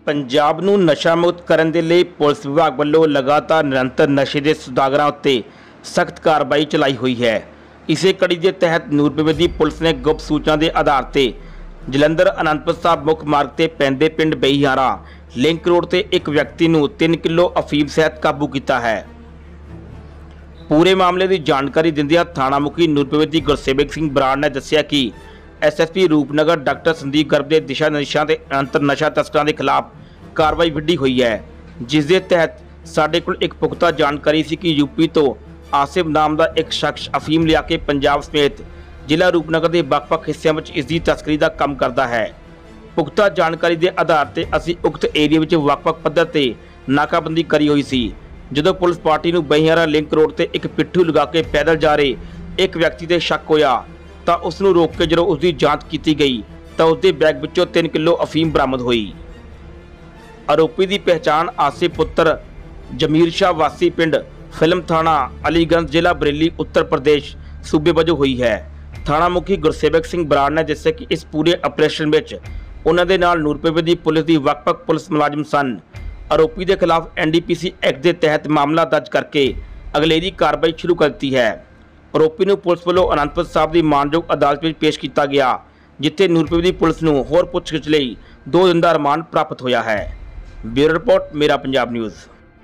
पंजाब नूं नशा मुक्त करन दे लई पुलिस विभाग वल्लों लगातार निरंतर नशे के सौदागरां उत्ते सख्त कार्रवाई चलाई हुई है। इसे कड़ी के तहत नूरपुरे दी पुलिस ने गुप्त सूचना के आधार पर जलंधर आनंदपुर साहब मुख मार्ग से पैंदे पिंड बेईहारा लिंक रोड से एक व्यक्ति नूं 3 किलो अफीम सहित काबू किया है। पूरे मामले की जानकारी दिंदियां थाणा मुखी नूरपुरे दी गुरसेवक सिंह बराड़ ने दस्सिया कि SSP रूपनगर डॉक्टर संदीप गर्ग के दिशा निर्देशों के अंतर नशा तस्करों के खिलाफ कार्रवाई विधी हुई है, जिस दे तहत साडे कोल एक पुख्ता जानकारी सी कि यूपी तो आसिफ नाम का एक शख्स अफीम लिया के पंजाब समेत जिला रूपनगर के ਵੱਖ-ਵੱਖ हिस्सों में इसकी तस्करी का काम करता है। पुख्ता जानकारी के आधार पर असीं उक्त एरिया में ਵੱਖ-ਵੱਖ पद्धर ते नाकाबंदी करी हुई सी। जदों पुलिस पार्टी नूं बहियारा लिंक रोड से एक पिट्ठू लगा के पैदल जा रहे एक व्यक्ति से शक होया तो उसनूं रोक के जो उसकी जांच की गई तो उसके बैग विचों 3 किलो अफीम बरामद हुई। आरोपी की पहचान आसिफ पुत्र जमीर शाह वासी पिंड फिल्म थाना अलीगंज जिला बरेली उत्तर प्रदेश सूबे वजों हुई है। थाना मुखी गुरसेवक सिंह बराड़ ने दस्सिया कि इस पूरे ऑपरेशन में उन्होंने नाल नूरपुरे दी पुलिस की ਵੱਖ-ਵੱਖ पुलिस मुलाजिम सन। आरोपी के खिलाफ NDPC एक्ट के तहत मामला दर्ज करके अगलेरी कार्रवाई शुरू कर दी है। आरोपी नूं पुलिस वालों आनंदपुर साहब की मानयोग अदालत में पेश किया गया, जिथे नूरपुरे दी पुलिस नूं होर पुछगिछ लई 2 दिन का रिमांड प्राप्त होया है। ब्यूरो रिपोर्ट मेरा पंजाब न्यूज़।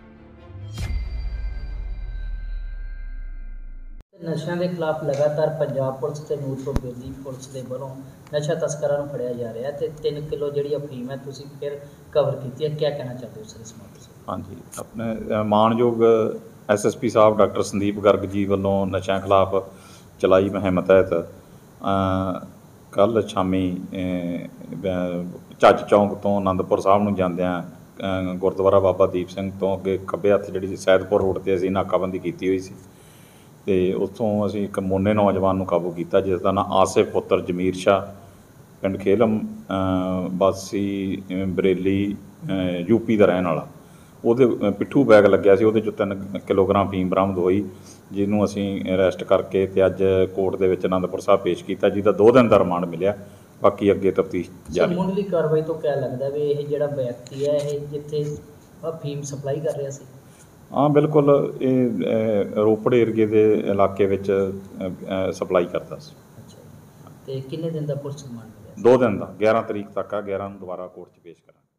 नशा के खिलाफ लगातार पंजाब पुलिस ते नूरपुरे दी पुलिस के वालों नशा तस्करां नूं फड़िया जा रहा है ते 3 किलो जिहड़ी अफीम है तुसीं फिर कवर की है, क्या कहना चाहते हो सर इस मौके पर? हाँ जी, अपने मानयोग SSP साहब डॉक्टर संदीप गर्ग जी वालों नशा खिलाफ चलाई मुहिम तहत कल शामी झज चौंक तो आनंदपुर साहब नूं जांदियां गुरुद्वारा बाबा दीप सिंह तो अगे खब्बे हत्थ जिहड़ी सैदपुर रोड ते असीं नाकाबंदी कीती हुई सी ते उत्थों असीं एक मोने नौजवान नूं काबू किया जिसका नाम आसिफ पुत्र जमीर शाह पिंड खेलम वासी बरेली यूपी का रहने वाला। ਉਹਦੇ पिट्ठू बैग लग्या सी, ਉਹਦੇ 'ਚੋਂ 3 किलोग्राम फीम बरामद हुई, ਜਿਹਨੂੰ ਅਸੀਂ ਅਰੈਸਟ ਕਰਕੇ ਤੇ ਅੱਜ ਕੋਰਟ ਦੇ ਵਿੱਚ ਆਨੰਦਪੁਰ ਸਾਹਿਬ ਪੇਸ਼ ਕੀਤਾ, ਜਿਹਦਾ 2 ਦਿਨ ਦਾ ਰਿਮਾਂਡ ਮਿਲਿਆ। ਬਾਕੀ ਅੱਗੇ ਤਫਤੀਸ਼ ਜਾਰੀ। ਮੁੱਢਲੀ ਕਾਰਵਾਈ ਤੋਂ ਕਿਆ ਲੱਗਦਾ ਵੀ ਇਹ ਜਿਹੜਾ ਵਿਅਕਤੀ ਹੈ ਇਹ ਜਿੱਥੇ ਫੀਮ ਸਪਲਾਈ ਕਰ ਰਿਹਾ ਸੀ? हाँ बिल्कुल, ये रोपड़ एरिए के इलाके ਵਿੱਚ सप्लाई करता सी। अच्छा, ਤੇ ਕਿੰਨੇ ਦਿਨ ਦਾ ਪੁਲਿਸ ਰਿਮਾਂਡ ਮਿਲਿਆ? 2 दिन का 11 तरीक तक आ, 11 ਨੂੰ ਦੁਬਾਰਾ ਕੋਰਟ 'ਚ ਪੇਸ਼ ਕਰਾਂਗੇ।